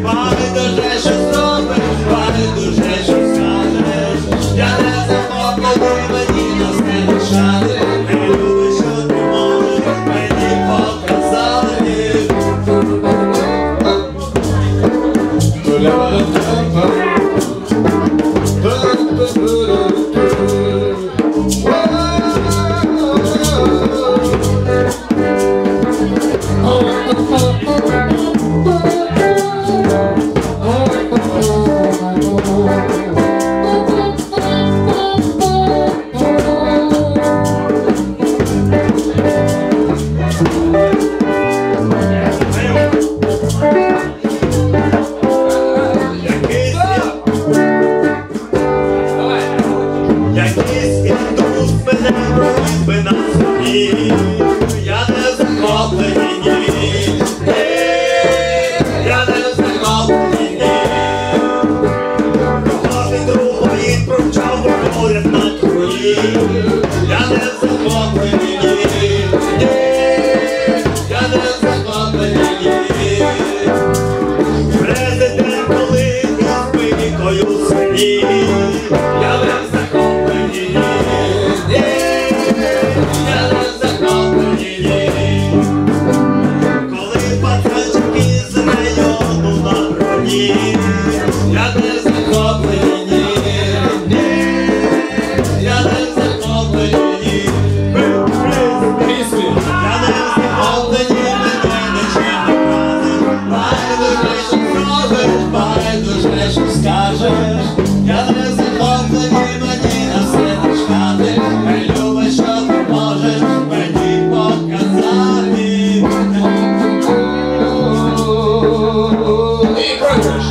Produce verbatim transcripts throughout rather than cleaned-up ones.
байдуже, що зробиш, байдуже, що скажеш. Я не захоплений, мені нас не лишати. Не любиш, що ти можеш, мені показали. Якийсь індус мене провів би на собі. Я не захоплений, ні. Я не захоплений, ні. Коханий другої провчав би поряд на труні. Я не захоплений, ні. Я не захоплений, ні. Президент, коли із пикою свині. Я не захоплений, ні. Я не захоплений, ні. Коли пацанчики з району на броні. Я не захоплений, ні. Я не захоплений, ні. Я не захоплений, мене нічим не вразиш. Байдуже, що зробиш, байдуже, що скажеш. Я не захоплений, мені на все начхати. Не любиш, що ти можеш мені показати. І пройдеш.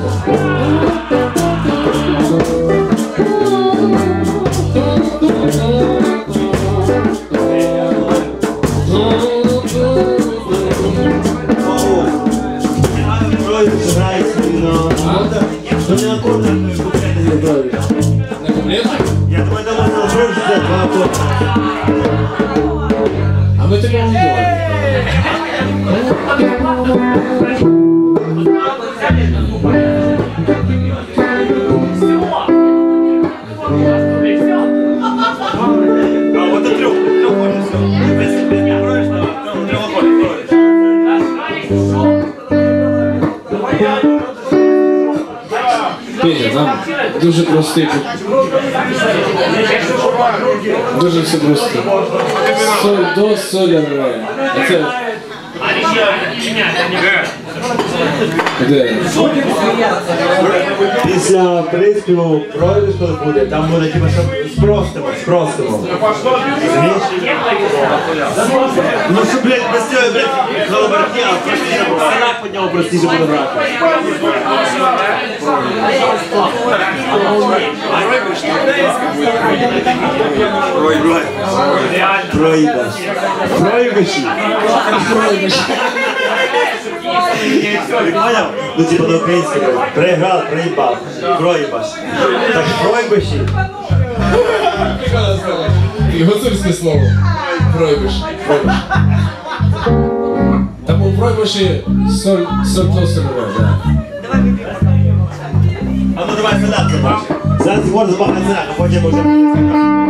Пройдеш, грай спільно. Що не акорди, не купляти не пройдеш. Не куплет? Я думаю, там можна зрушити два акорди. А мы такого не делали. А вот это трёх, трёх ходит все. Если ты не кроешь, то там трёх ходит, Петя, нам дуже простий. Дуже все просто. Соль, до, соль, ре. А це... Де? після приспіву пройдеш, коли буде, там буде типа, щоб спростимо, спростимо. Ну що, блядь, без цього, блядь, колобарки, а простіше було. Сенат підняв, простіше буде брати. Пройбаш. Пройбаш. Пройбаші. Ти поняв? Ну типа до українського. Проіграв, проїбав. Пройбаш. Так пройбаші. І гуцульське слово. Пройбиш. Пройбиш. Там у пройбиші соль, соль, то, соль, ре, да. А ну давай сюди, побачимо. Зараз згор з багатця, а потім уже...